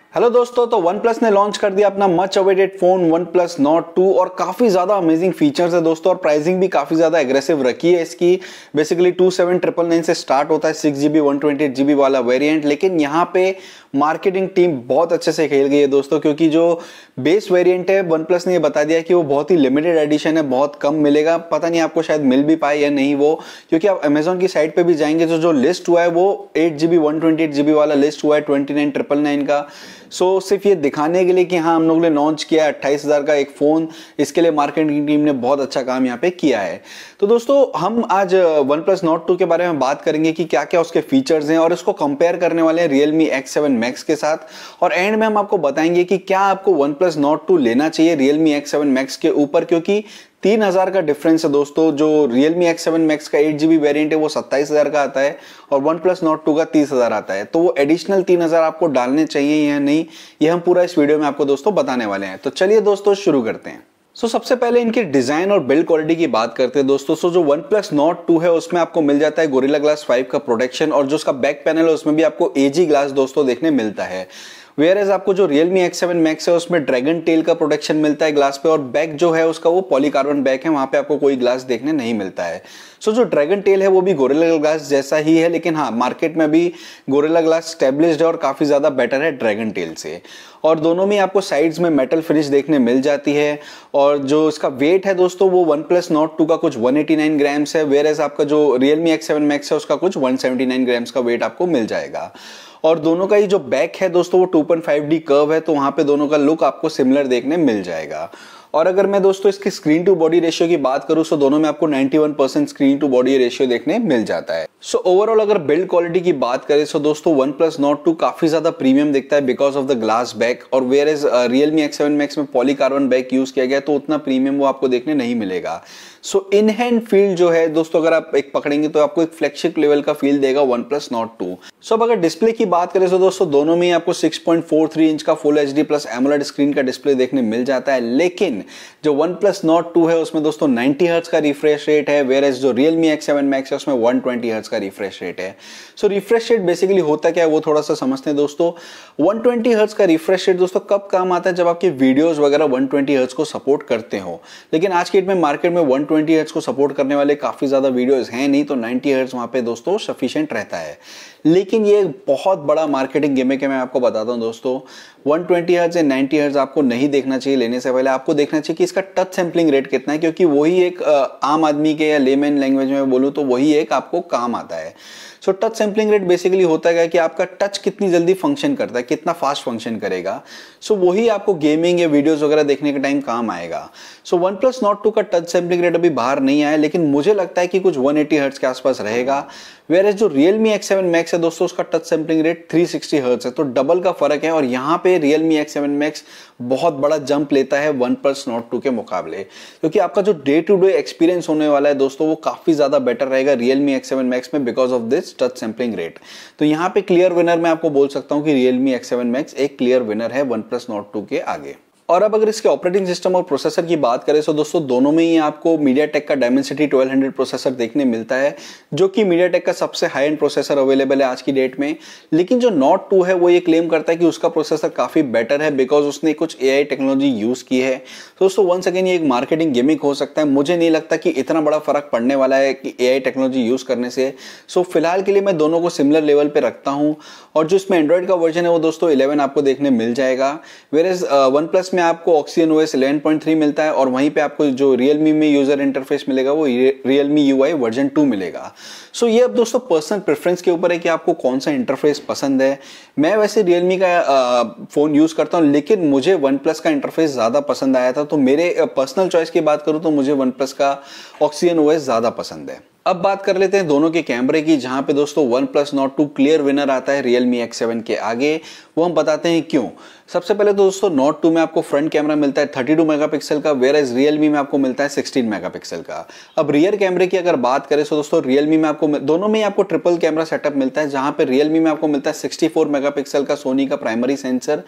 Hello दोस्तों, तो OnePlus ने लॉन्च कर दिया अपना much awaited phone OnePlus Nord 2 और काफी ज्यादा अमेजिंग फीचर्स है दोस्तों। और प्राइसिंग भी काफी ज्यादा एग्रेसिव रखी है इसकी। बेसिकली 27,999 से स्टार्ट होता है 6GB 128GB वाला वेरिएंट। लेकिन यहाँ पे मार्केटिंग टीम बहुत अच्छे से खेल गई है दोस्तों, क्योंकि जो बेस वेरिएंट है OnePlus ने ये बता दिया कि वो बहुत ही लिमिटेड एडिशन है, बहुत कम मिलेगा। पता नहीं आपको शायद मिल भी पाए या नहीं वो, क्योंकि आप अमेजोन की साइट पे भी जाएंगे तो जो लिस्ट हुआ है वो 8GB 128GB वाला लिस्ट हुआ है 29,999 का। सो सिर्फ ये दिखाने के लिए कि हाँ हम लोग ने लॉन्च किया 28,000 का एक फोन, इसके लिए मार्केटिंग टीम ने बहुत अच्छा काम यहाँ पे किया है। तो दोस्तों हम आज OnePlus Nord 2 के बारे में बात करेंगे कि क्या क्या उसके फीचर्स हैं, और इसको कंपेयर करने वाले हैं Realme X7 Max के साथ। और एंड में हम आपको बताएंगे कि क्या आपको OnePlus Nord 2 लेना चाहिए Realme X7 Max के ऊपर, क्योंकि 3,000 का डिफरेंस है दोस्तों। जो Realme X7 Max का 8GB वेरिएंट है वो 27,000 का आता है और OnePlus Nord 2 का 30,000 आता है। तो वो एडिशनल 3,000 आपको डालने चाहिए या नहीं, ये हम पूरा इस वीडियो में आपको दोस्तों बताने वाले हैं। तो चलिए दोस्तों शुरू करते हैं। सबसे पहले इनके डिजाइन और बिल्ड क्वालिटी की बात करते हैं दोस्तों। जो OnePlus Nord 2 है उसमें आपको मिल जाता है गोरिल्ला ग्लास 5 का प्रोटेक्शन, और जो उसका बैक पैनल है उसमें भी आपको एजी ग्लास दोस्तों देखने मिलता है। वेयर आपको जो Realme X7 Max है उसमें ड्रैगन टेल का प्रोटेक्शन मिलता है ग्लास पे, और बैक जो है उसका वो पॉलीकार्बन बैक है, वहां पे आपको कोई ग्लास देखने नहीं मिलता है। जो ड्रैगन टेल है वो भी गोरिल्ला ग्लास जैसा ही है, लेकिन हाँ मार्केट में भी गोरिल्ला ग्लास स्टेब्लिश्ड है और काफी ज्यादा बेटर है ड्रैगन टेल से। और दोनों में आपको साइड्स में मेटल फिनिश देखने मिल जाती है। और जो इसका वेट है दोस्तों वो OnePlus Nord 2 का कुछ 189 ग्राम्स है, वेयर आपका जो Realme X7 Max है उसका कुछ 179 ग्राम्स का वेट आपको मिल जाएगा। और दोनों का ही जो बैक है दोस्तों वो 2.5D कर्व है, तो वहां पे दोनों का लुक आपको सिमिलर देखने मिल जाएगा। और अगर मैं दोस्तों इसकी स्क्रीन टू बॉडी रेशियो की बात करूं तो दोनों में आपको 91% स्क्रीन टू बॉडी रेशियो देखने मिल जाता है। ओवरऑल अगर बिल्ड क्वालिटी की बात करें तो दोस्तों OnePlus Nord 2 काफी ज्यादा प्रीमियम दिखता है because of the glass back, और whereas Realme X7 Max में पॉलीकार्बन बैक यूज किया गया तो उतना प्रीमियम वो आपको देखने नहीं मिलेगा। इन हैंड फील जो है दोस्तों अगर आप एक पकड़ेंगे तो आपको एक फ्लैगशिप लेवल का फील देगा OnePlus Nord 2। अब अगर डिस्प्ले की बात करें तो दोस्तों दोनों में आपको 6.43 इंच का full HD plus AMOLED screen का डिस्प्ले देखने मिल जाता है। लेकिन जो OnePlus Nord 2 है उसमें दोस्तों 90 हर्ट्ज का रिफ्रेश रेट है, वेयर एज जो Realme X7 Max है उसमें 120 हर्ट्ज का रिफ्रेश रेट है। रिफ्रेश रेट बेसिकली होता क्या है वो थोड़ा सा समझते हैं दोस्तों। 120 हर्ट्ज का रिफ्रेश रेट दोस्तों कब काम आता है, जब आपके वीडियोस वगैरह 120 हर्ट्ज को सपोर्ट करते हो। लेकिन आज के डेट में मार्केट में 120 हर्ट्ज को सपोर्ट करने वाले काफी ज्यादा वीडियोस हैं नहीं, तो 90 हर्ट्ज वहां पे दोस्तों सफिशिएंट रहता है। लेकिन ये बहुत बड़ा मार्केटिंग गिमिक है, मैं आपको बताता हूं दोस्तों। 120 हर्ट्ज या 90 हर्ट्ज आपको नहीं देखना चाहिए लेने से पहले, आपको देखना चाहिए कि इसका टच सैंपलिंग रेट कितना है, क्योंकि वही एक आम आदमी के या लेमैन लैंग्वेज में बोलूं तो वही एक आपको काम आता है। टच सैंपलिंग रेट बेसिकली होता है कि आपका टच कितनी जल्दी फंक्शन करता है, कितना फास्ट फंक्शन करेगा। वही आपको गेमिंग या वीडियोस वगैरह देखने के टाइम काम आएगा। OnePlus Nord 2 का टच सैंपलिंग रेट अभी बाहर नहीं आया, लेकिन मुझे लगता है कि कुछ 180 हर्ट्ज के आसपास रहेगा। वेयर जो Realme X7 Max है दोस्तों उसका टच सैंपलिंग रेट 360 हर्ट्ज है, तो डबल का फर्क है। और यहाँ पे Realme X7 Max बहुत बड़ा जंप लेता है OnePlus Nord 2 के मुकाबले, क्योंकि आपका जो डे टू डे एक्सपीरियंस होने वाला है दोस्तों वो काफी ज्यादा बेटर रहेगा Realme X7 Max में because of this touch sampling rate. तो यहाँ पे क्लियर विनर मैं आपको बोल सकता हूँ कि Realme X7 Max एक क्लियर विनर है OnePlus Nord 2 के आगे। और अब अगर इसके ऑपरेटिंग सिस्टम और प्रोसेसर की बात करें तो दोस्तों दोनों में ही आपको MediaTek का Dimensity 1200 प्रोसेसर देखने मिलता है, जो कि MediaTek का सबसे हाई एंड प्रोसेसर अवेलेबल है आज की डेट में। लेकिन जो Nord 2 है वो ये क्लेम करता है कि उसका प्रोसेसर काफी बेटर है बिकॉज उसने कुछ AI टेक्नोलॉजी यूज की है। तो दोस्तों वंस अगेन ये एक मार्केटिंग गिमिक हो सकता है, मुझे नहीं लगता कि इतना बड़ा फर्क पड़ने वाला है कि AI टेक्नोलॉजी यूज करने से। फिलहाल के लिए मैं दोनों को सिमिलर लेवल पे रखता हूँ। और जो इसमें एंड्रॉइड का वर्जन है वो दोस्तों 11 आपको देखने मिल जाएगा, वेयर OnePlus में आपको Oxygen OS 11.3 मिलता है, और वहीं पे आपको जो Realme में यूजर इंटरफेस मिलेगा वो Realme UI वर्जन 2 मिलेगा। ये अब दोस्तों पर्सनल प्रेफरेंस के ऊपर है कि आपको कौन सा इंटरफेस पसंद है। मैं वैसे Realme का फोन यूज करता हूं, लेकिन मुझे OnePlus का इंटरफेस ज्यादा पसंद आया था। तो मेरे पर्सनल चॉइस की बात करूं तो मुझे OnePlus का Oxygen OS ज्यादा पसंद है। अब बात कर लेते हैं दोनों के कैमरे की, जहां पे दोस्तों OnePlus Nord 2 क्लियर विनर आता है Realme X7 के आगे। वो हम बताते हैं क्यों। सबसे पहले तो दोस्तों Nord 2 में आपको फ्रंट कैमरा मिलता है 32 मेगापिक्सल का, वेयर एज Realme में आपको मिलता है 16 मेगापिक्सल का। अब रियर कैमरे की अगर बात करें तो दोस्तों Realme में आपको दोनों में आपको ट्रिपल कैमरा सेटअप मिलता है, जहां पे Realme में आपको मिलता है 64 मेगापिक्सल का सोनी का प्राइमरी सेंसर,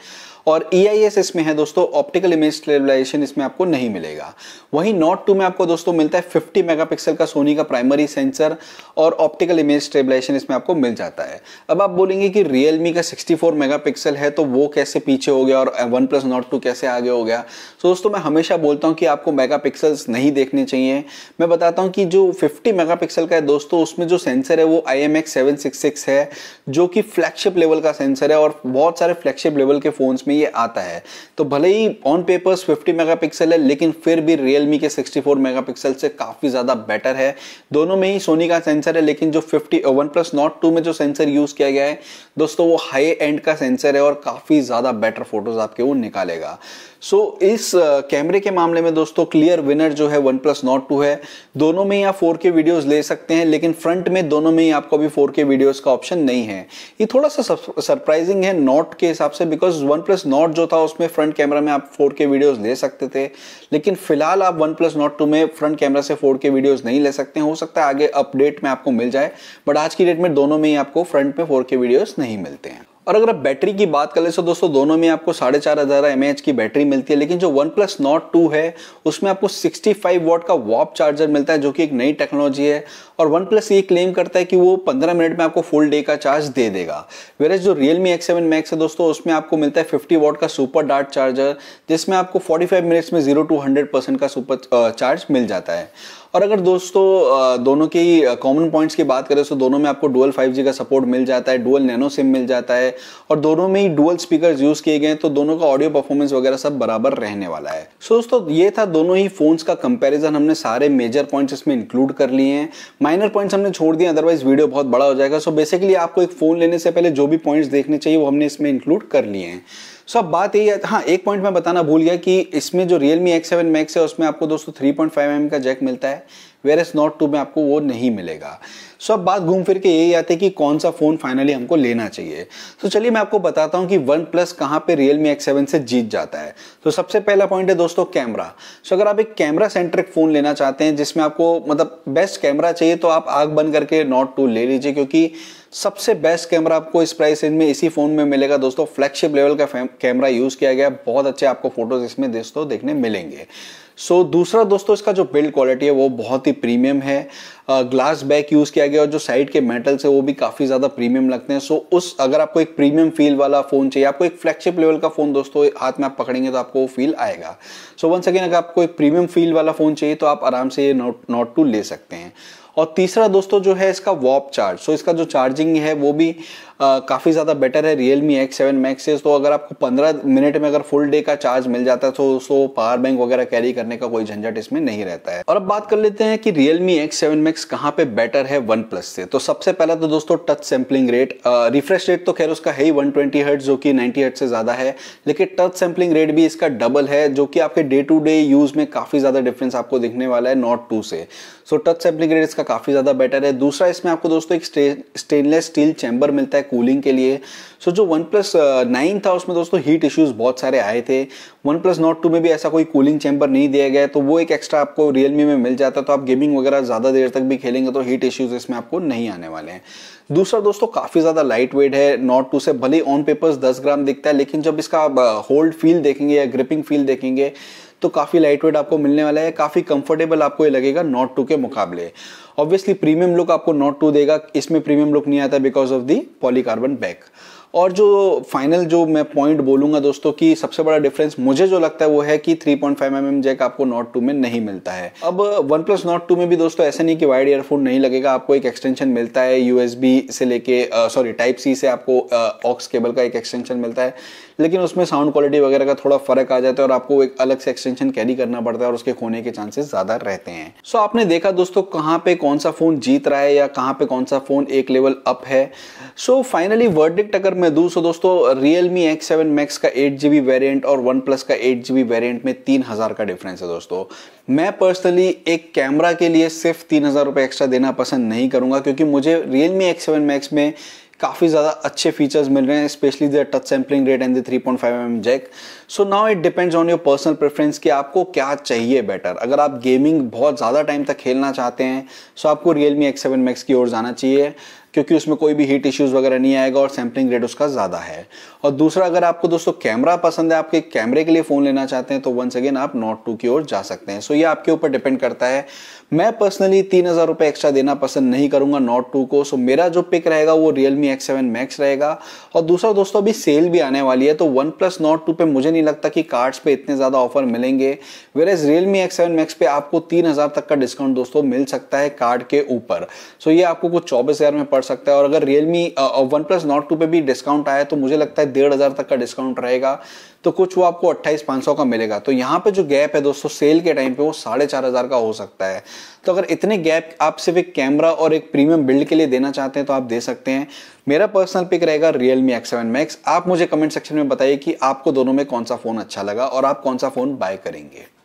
और EIS इसमें है दोस्तों, ऑप्टिकल इमेज स्टेबलाइजेशन इसमें आपको नहीं मिलेगा। वहीं नोट 2 में आपको दोस्तों मिलता है 50 मेगापिक्सल का सोनी का प्राइमरी सेंसर और ऑप्टिकल इमेज स्टेबलाइजेशन इसमें आपको मिल जाता है। अब आप बोलेंगे कि Realme का 64 मेगापिक्सल है तो वो कैसे पीछे हो गया और OnePlus Nord 2 कैसे आगे हो गया। तो दोस्तों मैं हमेशा बोलता हूं कि आपको मेगापिक्सल्स नहीं देखने चाहिए। मैं बताता हूं कि जो 50 मेगापिक्सल का है दोस्तों, उसमें जो सेंसर है वो IMX766 है, जो कि फ्लैगशिप लेवल का सेंसर है और बहुत सारे फ्लैगशिप लेवल के फोन्स में ये आता है। तो भले ही ऑन पेपर्स 50 मेगापिक्सल है, लेकिन फिर भी Realme के 64 मेगापिक्सल से काफी ज्यादा बेटर है। दोनों में ही सोनी का सेंसर है, लेकिन जो 50 OnePlus Nord 2 में जो सेंसर यूज किया गया है दोस्तों, वो हाई एंड का सेंसर है और काफी ज्यादा बेटर फोटोज आपके वो निकालेगा। सो इस कैमरे के मामले में दोस्तों क्लियर विनर जो है OnePlus Nord 2 है। दोनों में ही आप 4K वीडियोस ले सकते हैं, लेकिन फ्रंट में दोनों में ही आपको अभी 4K वीडियोस का ऑप्शन नहीं है। ये थोड़ा सा सरप्राइजिंग है नोट के हिसाब से, बिकॉज OnePlus Nord जो था उसमें फ्रंट कैमरा में आप 4K वीडियोस ले सकते थे, लेकिन फिलहाल आप OnePlus Nord 2 में फ्रंट कैमरा से 4K वीडियोस नहीं ले सकते हैं। हो सकता है आगे अपडेट में आपको मिल जाए, बट आज की डेट में दोनों में ही आपको फ्रंट में 4K वीडियोस नहीं मिलते हैं। और अगर आप बैटरी की बात करें तो दोस्तों दोनों में आपको 4500 mAh की बैटरी मिलती है, लेकिन जो OnePlus Nord 2 है उसमें आपको 65 वॉट का वॉप चार्जर मिलता है, जो कि एक नई टेक्नोलॉजी है। और OnePlus ये क्लेम करता है कि वो 15 मिनट में आपको फुल डे का चार्ज दे देगा। वेयर जो Realme X7 Max है दोस्तों, उसमें आपको मिलता है 50 वॉट का सुपर डार्ट चार्जर, जिसमें आपको 45 मिनट्स में 0 to 100% का सुपर चार्ज मिल जाता है। और अगर दोस्तों दोनों की कॉमन पॉइंट्स की बात करें तो दोनों में आपको डुअल 5G का सपोर्ट मिल जाता है, डुअल नैनो सिम मिल जाता है और दोनों में ही डुअल स्पीकर्स यूज किए गए हैं, तो दोनों का ऑडियो परफॉर्मेंस वगैरह सब बराबर रहने वाला है। सो दोस्तों ये था दोनों ही फोन्स का कंपैरिजन। हमने सारे मेजर पॉइंट्स इसमें इंक्लूड कर लिए हैं, माइनर पॉइंट्स हमने छोड़ दिए, अदरवाइज वीडियो बहुत बड़ा हो जाएगा। सो बेसिकली आपको एक फोन लेने से पहले जो भी पॉइंट्स देखने चाहिए वो हमने इसमें इंक्लूड कर लिए हैं। सो अब बात यही है, हाँ एक पॉइंट मैं बताना भूल गया कि इसमें जो Realme X7 Max है उसमें आपको दोस्तों 3.5mm का जैक मिलता है, वेयर Nord 2 में आपको वो नहीं मिलेगा। सो अब बात घूम फिर के यही आती है कि कौन सा फोन फाइनली हमको लेना चाहिए। तो चलिए मैं आपको बताता हूं कि OnePlus कहां पे Realme X7 से जीत जाता है। तो सबसे पहला पॉइंट है दोस्तों कैमरा। सो अगर आप एक कैमरा सेंट्रिक फोन लेना चाहते हैं जिसमें आपको मतलब बेस्ट कैमरा चाहिए, तो आप आंख बंद करके Nord 2 ले लीजिए, क्योंकि सबसे बेस्ट कैमरा आपको इस प्राइस रेंज में इसी फोन में मिलेगा दोस्तों। फ्लैगशिप लेवल का कैमरा यूज किया गया, बहुत अच्छे आपको फोटोज इसमें दोस्तों देखने मिलेंगे। सो दूसरा दोस्तों इसका जो बिल्ड क्वालिटी है वो बहुत ही प्रीमियम है। ग्लास बैक यूज किया गया और जो साइड के मेटल्स है वो भी काफी ज्यादा प्रीमियम लगते हैं। सो उस अगर आपको एक प्रीमियम फील वाला फोन चाहिए, आपको एक फ्लैगशिप लेवल का फोन दोस्तों हाथ में आप पकड़ेंगे तो आपको वो फील आएगा। सो वंस अगेन अगर आपको एक प्रीमियम फील वाला फोन चाहिए तो आप आराम से ये Nord 2 ले सकते हैं। और तीसरा दोस्तों जो है इसका वॉप चार्ज। सो इसका जो चार्जिंग है वो भी काफ़ी ज़्यादा बेटर है Realme X7 Max से। तो अगर आपको 15 मिनट में अगर फुल डे का चार्ज मिल जाता है तो पावर बैंक वगैरह कैरी करने का कोई झंझट इसमें नहीं रहता है। और अब बात कर लेते हैं कि Realme X7 Max कहाँ पे बेटर है OnePlus से। तो सबसे पहला तो दोस्तों touch sampling rate, refresh rate तो खैर उसका है ही 120 हर्ट्ज जो कि 90 हर्ट्ज से ज़्यादा है, लेकिन टच सैम्पलिंग रेट भी इसका डबल है, जो कि आपके डे टू डे यूज़ में काफ़ी ज़्यादा डिफरेंस आपको दिखने वाला है Nord 2 से। सो टच सैम्पलिंग रेट इसका काफ़ी ज़्यादा बेटर है। दूसरा इसमें आपको दोस्तों एक स्टेनलेस स्टील चैम्बर मिलता है कूलिंग के लिए। सो जो OnePlus 9 था उसमें दोस्तों हीट इश्यूज बहुत सारे आए थे। OnePlus Nord 2 में भी ऐसा कोई कूलिंग चैम्बर नहीं दिया गया है, तो वो एक एक्स्ट्रा आपको Realme में मिल जाता है। तो आप गेमिंग वगैरह ज़्यादा देर तक भी खेलेंगे तो हीट इश्यूज इसमें आपको नहीं आने वाले हैं। दूसरा दोस्तों काफ़ी ज़्यादा लाइट वेट है Nord 2 से। भले ऑन पेपर्स 10 ग्राम दिखता है, लेकिन जब इसका होल्ड फील देखेंगे या ग्रिपिंग फील देखेंगे तो काफ़ी लाइट वेट आपको मिलने वाला है, काफ़ी कंफर्टेबल आपको ये लगेगा Nord 2 के मुकाबले। ऑब्वियसली प्रीमियम लुक आपको Nord 2 देगा, इसमें प्रीमियम लुक नहीं आता because of the polycarbon back. और जो फाइनल जो मैं पॉइंट बोलूंगा दोस्तों कि सबसे बड़ा डिफरेंस मुझे जो लगता है वो है कि 3.5mm जैक आपको Nord 2 में नहीं मिलता है। अब OnePlus Nord 2 में भी दोस्तों ऐसा नहीं कि वाइड ईयरफोन नहीं लगेगा, आपको एक एक्सटेंशन मिलता है USB से लेके टाइप C से आपको ऑक्स केबल का एक एक्सटेंशन मिलता है, लेकिन उसमें साउंड क्वालिटी वगैरह का थोड़ा फर्क आ जाता है और आपको एक अलग से एक्सटेंशन कैरी करना पड़ता है और उसके खोने के चांसेस ज्यादा रहते हैं। सो आपने देखा दोस्तों कहाँ पे कौन सा फोन जीत रहा है या कहाँ पे कौन सा फोन एक लेवल अप है। सो फाइनली वर्डिक्ट अगर मैं दूं तो दोस्तों Realme X7 Max का 8GB वेरिएंट और OnePlus का 8GB वेरिएंट में 3000 का डिफरेंस है दोस्तों। मैं पर्सनली एक कैमरा के लिए सिर्फ 3000 रुपए एक्स्ट्रा देना पसंद नहीं करूंगा, क्योंकि मुझे Realme X7 Max में काफ़ी ज़्यादा अच्छे फीचर्स मिल रहे हैं, specially the touch sampling rate and the 3.5mm jack. So now it depends on your personal preference कि आपको क्या चाहिए बेटर। अगर आप गेमिंग बहुत ज़्यादा टाइम तक खेलना चाहते हैं सो आपको Realme X7 Max की ओर जाना चाहिए। क्योंकि उसमें कोई भी हीट इश्यूज वगैरह नहीं आएगा और सैम्पलिंग रेट उसका ज़्यादा है। और दूसरा, अगर आपको दोस्तों कैमरा पसंद है, आपके कैमरे के लिए फ़ोन लेना चाहते हैं, तो वंस अगेन आप नॉट 2 की ओर जा सकते हैं। सो ये आपके ऊपर डिपेंड करता है। मैं पर्सनली 3000 रुपये एक्स्ट्रा देना पसंद नहीं करूंगा नॉट 2 को। सो मेरा जो पिक रहेगा वो Realme X7 Max रहेगा। और दूसरा दोस्तों, अभी सेल भी आने वाली है, तो OnePlus Nord 2 पे मुझे नहीं लगता कि कार्ड्स पे इतने ज़्यादा ऑफर मिलेंगे, वेरेज Realme X7 Max पे आपको 3000 तक का डिस्काउंट दोस्तों मिल सकता है कार्ड के ऊपर। सो ये आपको कुछ 24,000 में पड़ सकता है। और अगर OnePlus Nord 2 पे भी डिस्काउंट आया तो मुझे लगता है 1500 तक का डिस्काउंट रहेगा, तो कुछ वो आपको 28,500 का मिलेगा। तो यहाँ पे जो गैप है दोस्तों सेल के टाइम पे वो 4500 का हो सकता है। तो अगर इतने गैप आप सिर्फ एक कैमरा और एक प्रीमियम बिल्ड के लिए देना चाहते हैं तो आप दे सकते हैं। मेरा पर्सनल पिक रहेगा Realme X7 Max। आप मुझे कमेंट सेक्शन में बताइए कि आपको दोनों में कौन सा फोन अच्छा लगा और आप कौन सा फोन बाय करेंगे।